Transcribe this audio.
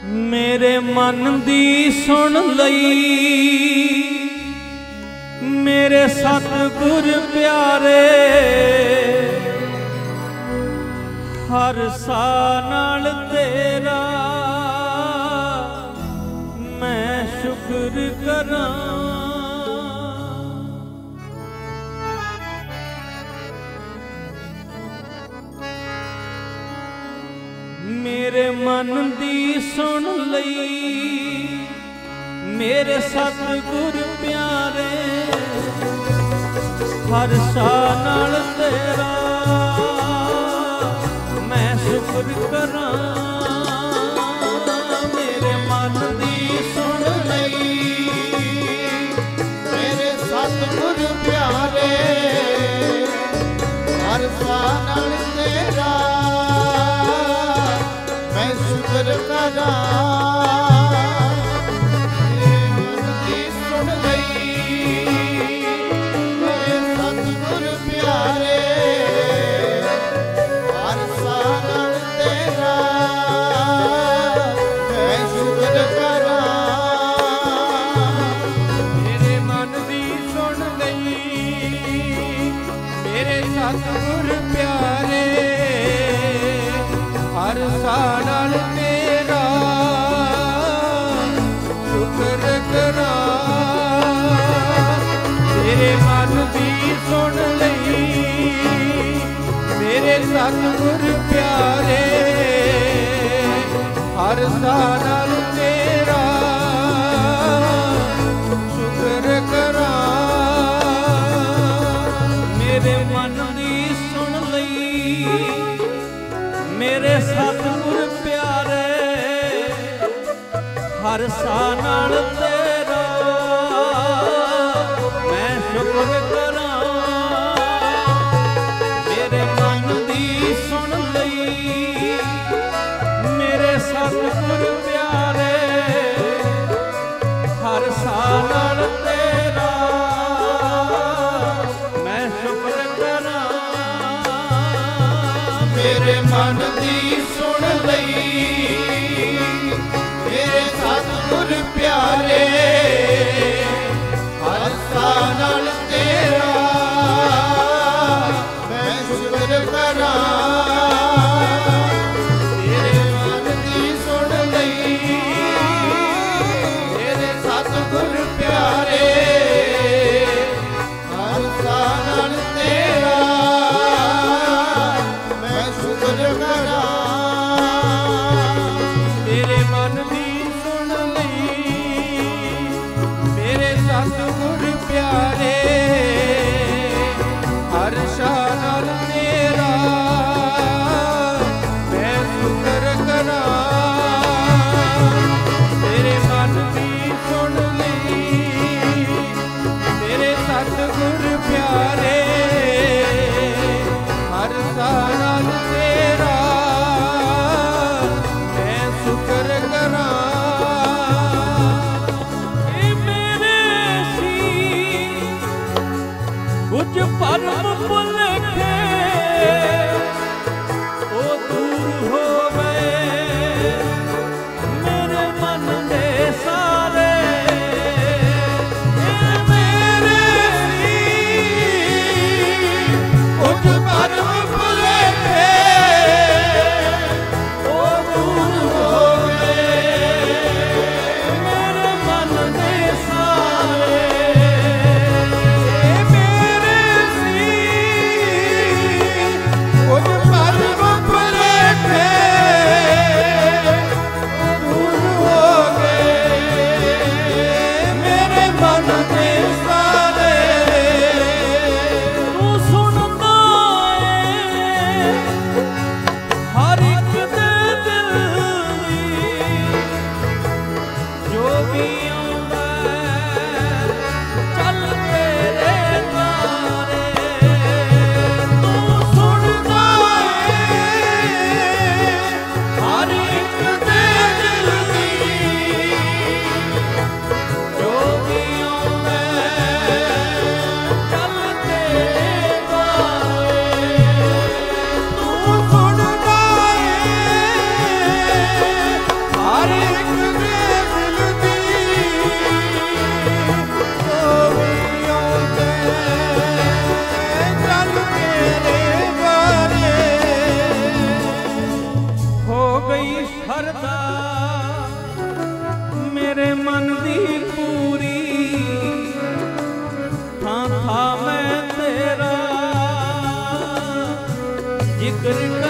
मेरे मन दी सुन लई मेरे सतगुर प्यारे, हर सा नाल तेरा मैं शुक्र करां। मेरे मन दी सुन लई मेरे सतगुर प्यारे, हर सा नाल तेरा मैं शुक्र करां। मेरे मन दी सुन लई मेरे सतगुर प्यारे, हर सा नाल तेरा मैं शुक्र करां। सतगुर प्यारे, हर सा नाल तेरा शुक्र करां। तेरे मन दी सुन लई मेरे सतगुर प्यारे, हर सा नाल तेरा शुक्र करां। मेरे मन सुन लई मेरे सतगुर प्यारे, हर सा नाल तेरा मैं शुक्र करां। मेरे मन दी सुन लई मेरे सतगुर प्यारे, हर सा नाल तेरा मैं शुक्र करां। मेरे मन दी सुन लई मेरे सतगुर प्यारे, हर सा नाल तेरा मैं शुक्र करां। मेरे मन दी सुन लई ਸਰਦਾ ਮੇਰੇ ਮਨ ਦੀ ਪੂਰੀ ਥਾਂ ਥਾਂ ਮੈਂ ਤੇਰਾ ਜ਼ਿਕਰ